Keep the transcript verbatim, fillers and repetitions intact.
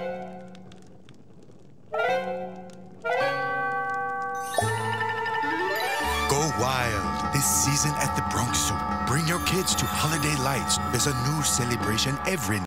Go wild this season at the Bronx Zoo. Bring your kids to Holiday Lights. There's a new celebration every